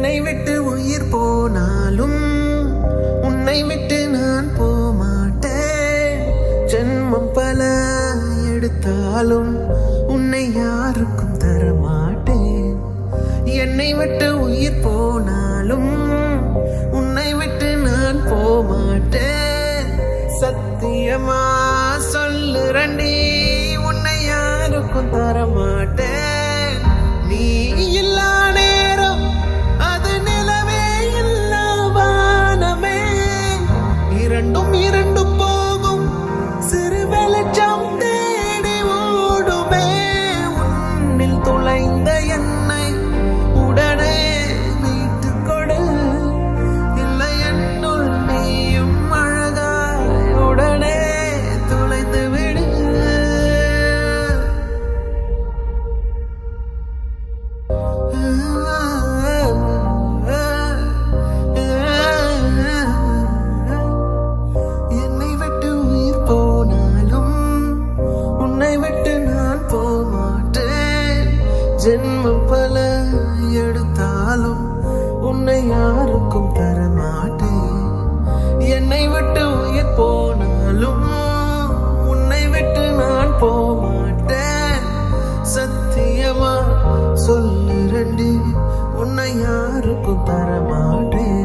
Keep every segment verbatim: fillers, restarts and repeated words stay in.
என்னை விட்டு உயிர் போனாலும் உன்னை விட்டு நான் போமாட்டேன். ஜென்மம் பல எடுத்தாலும் உன்னை யாருக்கும் தரமாட்டேன். என்னை விட்டு உயிர் போனாலும் உன்னை விட்டு நான் போமாட்டேன். சத்தியமா சொல்லுறண்டி, உன்னை யாருக்கும் தரமாட்டேன். நீ இல்லா நேரம் அது நிலவே இல்லா வானமே, இரண்டும் இரண்டு போகும் சிறு வெளிச்சம் தேடி ஓடுமே. உன்னில் தொலைந்த என்னை உடனே மீட்டுக் கொடு, இல்லை என்னுள் நீயும் அழகாய் உடனே தொலைந்து விடு. என்னை விட்டு உயிர் போனாலும் உன்னை விட்டு நான் போமாட்டேன். ஜென்மம் பல எடுத்தாலும் உன்னை யாருக்கும் தரமாட்டேன். என்னை விட்டு உயிர் போனாலும் உன்னை விட்டு நான் போமாட்டேன். சத்தியமா சொல்லுறண்டி, உன்னை யாருக்கும் தரமாட்டேன்.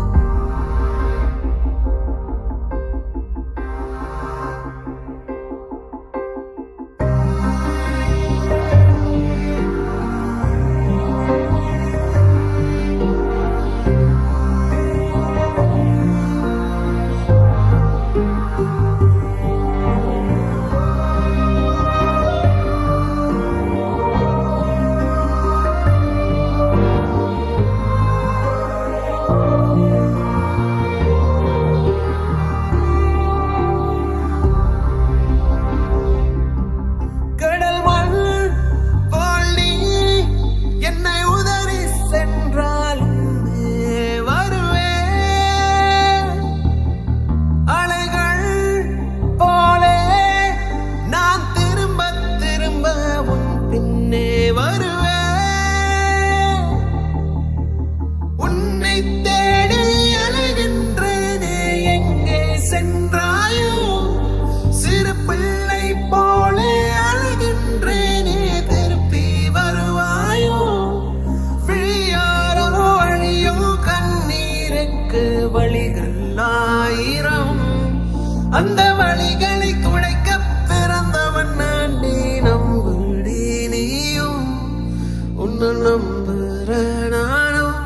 வழிகள் ஆயிரம், அந்த வழிகளை துடைக்க பிறந்தவன் நான். நீ நம்புடி நீயும், உன்னை நம்புற நானும்.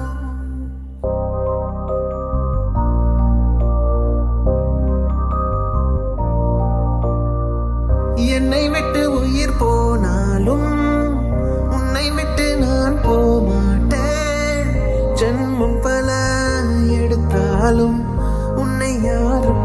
என்னை விட்டு உயிர் போனாலும் உன்னை விட்டு நான் போமாட்டேன். ஜென்மம் பல எடுத்தாலும் உன்னை யாரும்